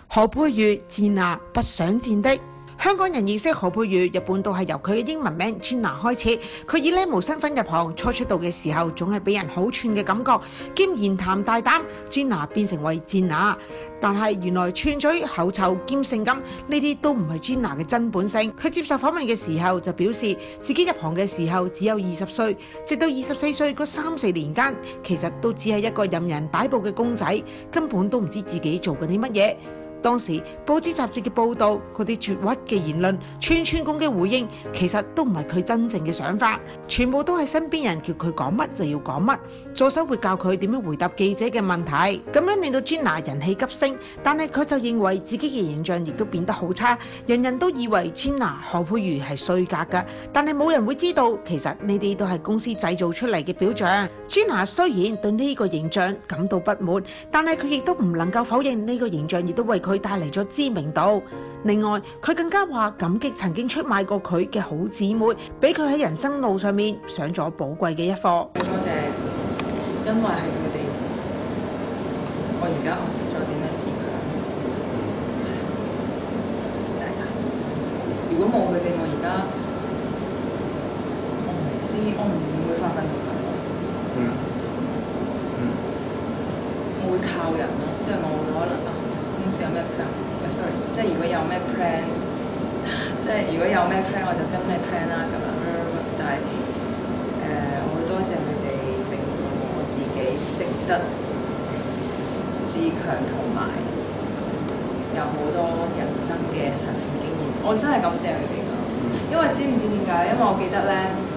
何佩瑜Gina不想見的。香港人認識何佩瑜，日本都係由佢嘅英文名 Gina 開始。佢以呢無身份入行，初出道嘅時候總係俾人好串嘅感覺，兼言談大膽 ，Gina 變成為Gina。但係原來串嘴、口臭兼性感呢啲都唔係 Gina 嘅真本性。佢接受訪問嘅時候就表示，自己入行嘅時候只有20歲，直到24歲嗰3-4年間，其實都只係一個任人擺布嘅公仔，根本都唔知自己做緊啲乜嘢。當時報紙雜誌嘅報導，嗰啲絕屈嘅言論、串串工嘅回應，其實都唔係佢真正嘅想法，全部都係身邊人叫佢講乜就要講乜。助手會教佢點樣回答記者嘅問題，咁樣令到 Gina 人氣急升。但係佢就認為自己嘅形象亦都變得好差，人人都以為 Gina 何佩瑜係衰格㗎，但係冇人會知道，其實呢啲都係公司製造出嚟嘅表象。Gina 雖然對呢個形象感到不滿，但係佢亦都唔能夠否認呢個形象亦都為佢帶嚟咗知名度。另外，佢更加話感激曾經出賣過佢嘅好姊妹，俾佢喺人生路上面上咗寶貴嘅一課。 多謝，因為係佢哋，我而家學識咗點樣自強。如果冇佢哋，我而家我唔知，我唔會發奮圖強。我會靠人咯，即係我會可能公司有咩 plan，sorry， 即係如果有咩 plan， 即係如果有咩 plan 我就跟咩 plan 啦咁樣。但係我會多謝佢哋，令到我自己識得自強，同埋有好多人生嘅實踐經驗。我真係感謝佢哋㗎，因為知唔知點解？因為我記得咧，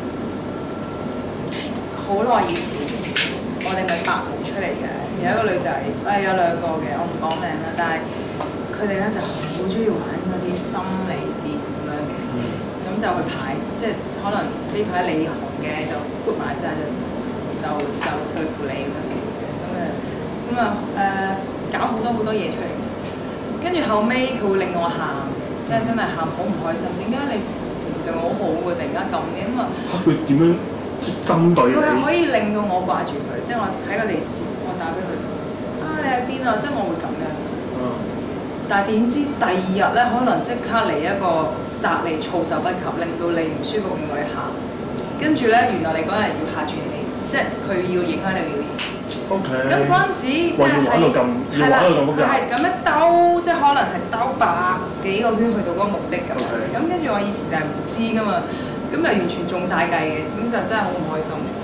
好耐以前我哋咪白毛出嚟嘅。有一個女仔，有2個嘅，我唔講名啦。但係佢哋咧就好中意玩嗰啲心理戰咁樣嘅，咁就去排，即係可能呢排你紅嘅就 group 埋晒，就對付你咁樣嘅，搞好多嘢出嚟。跟住後尾佢會令到我喊嘅，即係真係喊好唔開心。點解你平時對我好好嘅，突然間咁嘅？咁啊， 佢點樣針對你？ 佢係可以令到我掛住佢，即係我喺個地鐵，我打俾佢，你喺邊啊？即係我會咁樣。但係點知第2日咧，可能即刻嚟一個殺你措手不及，令到你唔舒服，令到你喊。跟住咧，原來你嗰日要拍串戲，即係佢要影響你表演。 OK。 咁嗰陣時即係係啦，佢係咁樣兜，即係可能係兜100幾個圈去到嗰個目的咁樣。咁跟住我以前就係唔知㗎嘛，咁就完全中晒計嘅，咁就真係好唔開心。